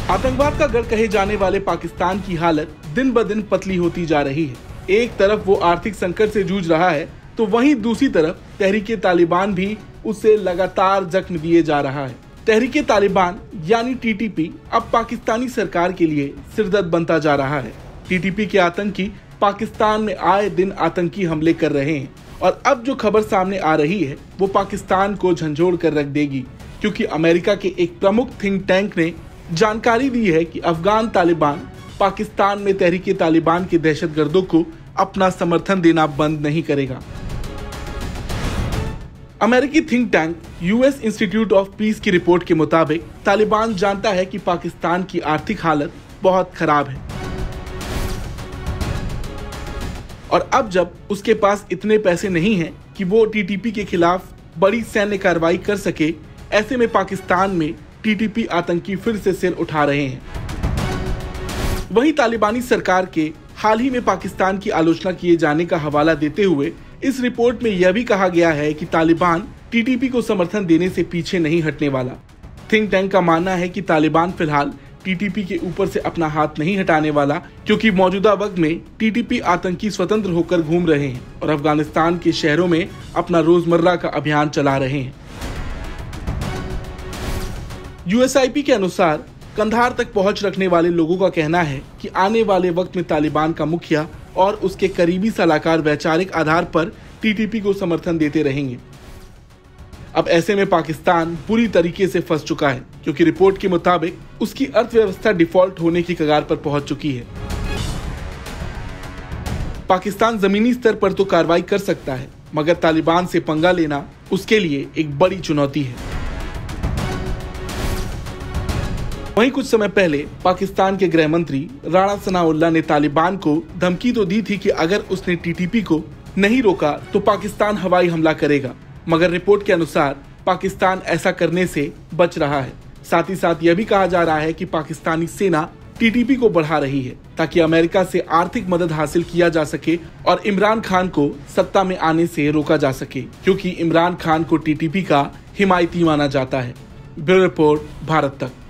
आतंकवाद का गढ़ कहे जाने वाले पाकिस्तान की हालत दिन ब दिन पतली होती जा रही है। एक तरफ वो आर्थिक संकट से जूझ रहा है तो वहीं दूसरी तरफ तहरीके तालिबान भी उसे लगातार जख्म दिए जा रहा है। तहरीके तालिबान यानी टीटीपी अब पाकिस्तानी सरकार के लिए सिरदर्द बनता जा रहा है। टीटीपी के आतंकी पाकिस्तान में आए दिन आतंकी हमले कर रहे हैं और अब जो खबर सामने आ रही है वो पाकिस्तान को झंझोड़ कर रख देगी, क्योंकि अमेरिका के एक प्रमुख थिंक टैंक ने जानकारी दी है कि अफगान तालिबान पाकिस्तान में तहरीके तालिबान के दहशतगर्दों को अपना समर्थन देना बंद नहीं करेगा। अमेरिकी think tank US Institute of Peace की रिपोर्ट के मुताबिक तालिबान जानता है कि पाकिस्तान की आर्थिक हालत बहुत खराब है और अब जब उसके पास इतने पैसे नहीं हैं कि वो टीटीपी के खिलाफ बड़ी सैन्य कार्रवाई कर सके, ऐसे में पाकिस्तान में टीटीपी आतंकी फिर से सिर उठा रहे हैं। वहीं तालिबानी सरकार के हाल ही में पाकिस्तान की आलोचना किए जाने का हवाला देते हुए इस रिपोर्ट में यह भी कहा गया है कि तालिबान टीटीपी को समर्थन देने से पीछे नहीं हटने वाला। थिंक टैंक का मानना है कि तालिबान फिलहाल टीटीपी के ऊपर से अपना हाथ नहीं हटाने वाला, क्योंकि मौजूदा वक्त में टीटीपी आतंकी स्वतंत्र होकर घूम रहे हैं और अफगानिस्तान के शहरों में अपना रोजमर्रा का अभियान चला रहे हैं। यूएसआईपी के अनुसार कंधार तक पहुंच रखने वाले लोगों का कहना है कि आने वाले वक्त में तालिबान का मुखिया और उसके करीबी सलाहकार वैचारिक आधार पर टीटीपी को समर्थन देते रहेंगे। अब ऐसे में पाकिस्तान पूरी तरीके से फंस चुका है, क्योंकि रिपोर्ट के मुताबिक उसकी अर्थव्यवस्था डिफॉल्ट होने की कगार पर पहुंच चुकी है। पाकिस्तान जमीनी स्तर पर तो कार्रवाई कर सकता है, मगर तालिबान से पंगा लेना उसके लिए एक बड़ी चुनौती है। वहीं कुछ समय पहले पाकिस्तान के गृह मंत्री राणा सनाउल्लाह ने तालिबान को धमकी तो दी थी कि अगर उसने टीटीपी को नहीं रोका तो पाकिस्तान हवाई हमला करेगा, मगर रिपोर्ट के अनुसार पाकिस्तान ऐसा करने से बच रहा है। साथ ही साथ यह भी कहा जा रहा है कि पाकिस्तानी सेना टीटीपी को बढ़ा रही है ताकि अमेरिका से आर्थिक मदद हासिल किया जा सके और इमरान खान को सत्ता में आने से रोका जा सके, क्योंकि इमरान खान को टीटीपी का हिमायती माना जाता है। ब्यूरो रिपोर्ट, भारत तक।